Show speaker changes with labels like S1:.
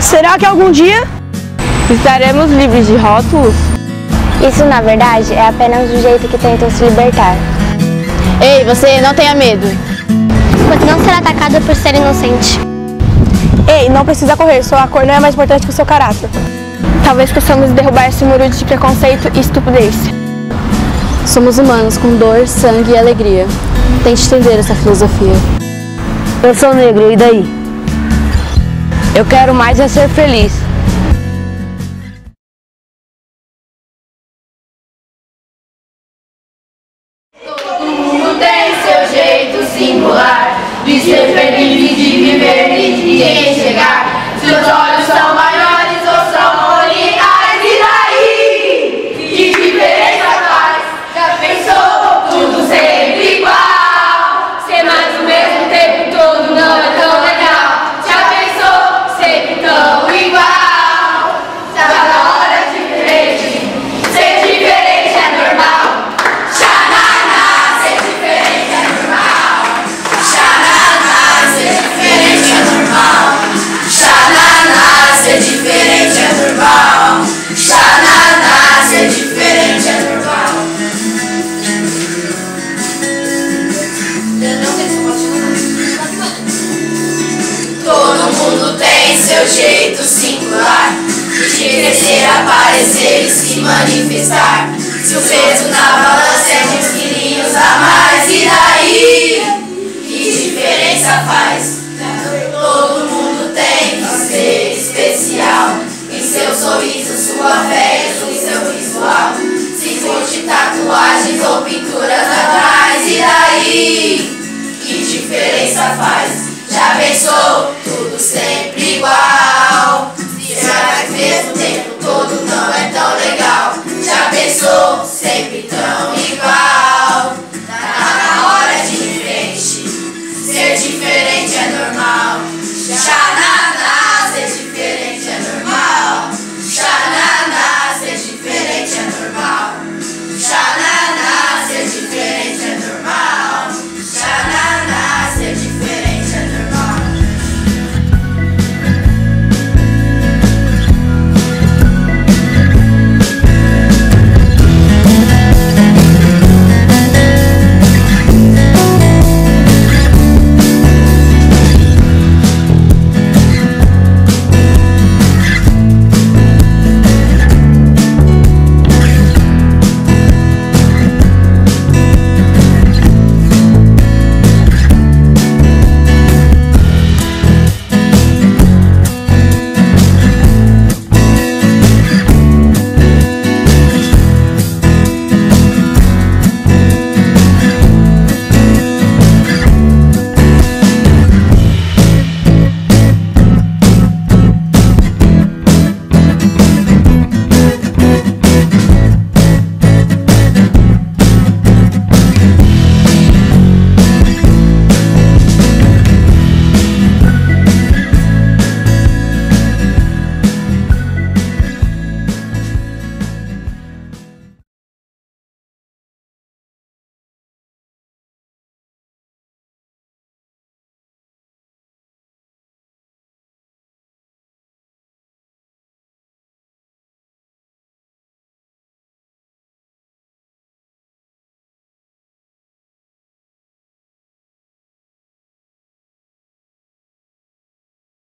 S1: Será que algum dia estaremos livres de rótulos?
S2: Isso, na verdade, é apenas o jeito que tentam se libertar.
S3: Ei, você não tenha medo.
S2: Você não será atacada por ser inocente.
S1: Ei, não precisa correr, sua cor não é mais importante que o seu caráter. Talvez possamos derrubar esse muro de preconceito e estupidez.
S3: Somos humanos com dor, sangue e alegria. Tente entender essa filosofia.
S4: Eu sou negro, e daí? Eu quero mais é ser feliz.
S5: Todo mundo tem seu jeito singular de ser feliz e de viver e de enxergar. Seus olhos são maiores ou são orientais, e daí? Que diferença faz? Já pensou? Tudo sempre igual. Ser mais o mesmo tempo todo não é tão legal. Já pensou? Sempre tão igual. Já na hora é diferente. Ser diferente é normal. Xananá, ser diferente é normal. Xananá, ser diferente é normal. Xananá, ser diferente é normal. Xananá, ser diferente é normal. Todo mundo tem seu jeito singular de crescer, aparecer e se manifestar. Se o peso na balança é uns quilinhos a mais,